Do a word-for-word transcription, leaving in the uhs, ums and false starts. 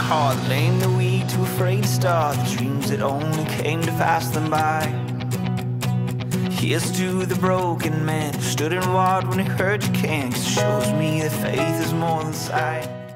heart, the lame, the weak, too afraid to start the dreams that only came to pass them by. Here's to the broken man who stood and walked when he heard you can, 'cause it shows me that faith is more than sight.